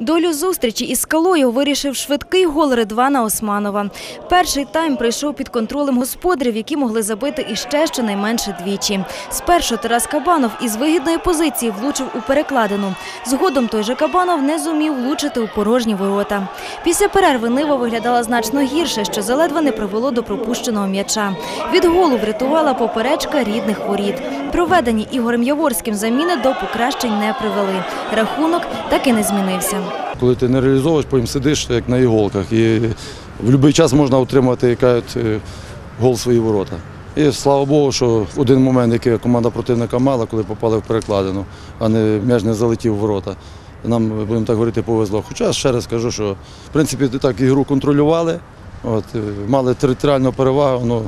Долю зустрічі із «Скалою» вирішив швидкий гол Ридвана Османова. Перший тайм пройшов під контролем господарів, які могли забити іще щонайменше двічі. Спершу Тарас Кабанов із вигідної позиції влучив у перекладину. Згодом той же Кабанов не зумів влучити у порожні ворота. Після перерви Нива виглядала значно гірше, що заледве не привело до пропущеного м'яча. Від голу врятувала поперечка рідних воріт. Проведені Ігорем Яворським заміни до покращень не привели. Рахунок так і не змінився. Коли ти не реалізовуєш, потім сидиш як на іголках. І в будь-який час можна отримати гол в свої ворота. І слава Богу, що в один момент, який команда противника мала, коли попали в перекладину, а м'яч не залетів в ворота. Нам, будемо так говорити, повезло. Хоча, ще раз кажу, що в принципі так ігру контролювали, мали територіальну перевагу.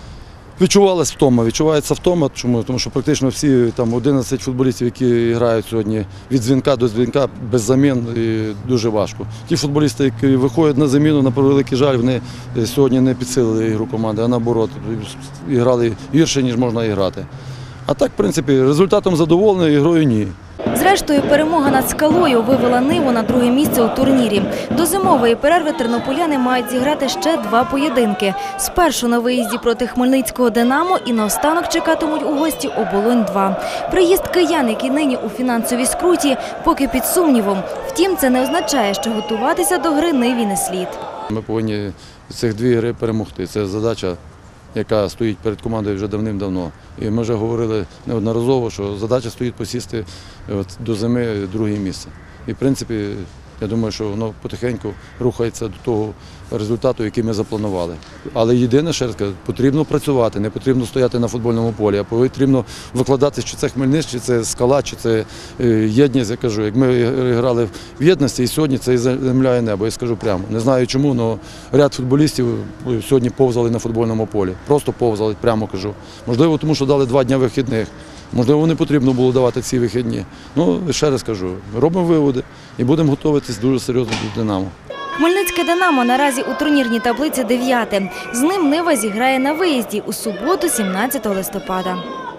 Відчувається втома, чому? Тому що практично всі 11 футболістів, які грають сьогодні від дзвінка до дзвінка, без замін, і дуже важко. Ті футболісти, які виходять на заміну, на превеликий жаль, вони сьогодні не підсилили ігру команди, а наоборот, грали гірше, ніж можна грати. А так, в принципі, результатом задоволений, ігрою ні. Зрештою, перемога над «Скалою» вивела Ниву на друге місце у турнірі. До зимової перерви тернополяни мають зіграти ще 2 поєдинки. Спершу на виїзді проти Хмельницького «Динамо» і наостанок чекатимуть у гості «Оболонь-2». Приїзд киян, які нині у фінансовій скруті, поки під сумнівом. Втім, це не означає, що готуватися до гри Ниві не слід. Ми повинні цих 2 гри перемогти. Це задача, яка стоїть перед командою вже давним-давно. І ми вже говорили неодноразово, що задача стоїть посісти до зими 2-е місце. І в принципі, я думаю, що воно потихеньку рухається до того результату, який ми запланували. Але єдине, ще раз кажу, потрібно працювати, не потрібно стояти на футбольному полі, а потрібно викладати, чи це Хмельницький, чи це «Скала», чи це єдність, я кажу. Як ми грали в єдності, і сьогодні це земля і небо, я скажу прямо. Не знаю чому, але ряд футболістів сьогодні повзали на футбольному полі. Просто повзали, прямо кажу. Можливо, тому що дали 2 дні вихідних. Можливо, не потрібно було давати ці вихідні. Ще раз кажу, робимо виводи і будемо готуватися дуже серйозно до «Динамо». Хмельницьке «Динамо» наразі у турнірній таблиці 9-те. З ним Нива зіграє на виїзді у суботу, 17 листопада.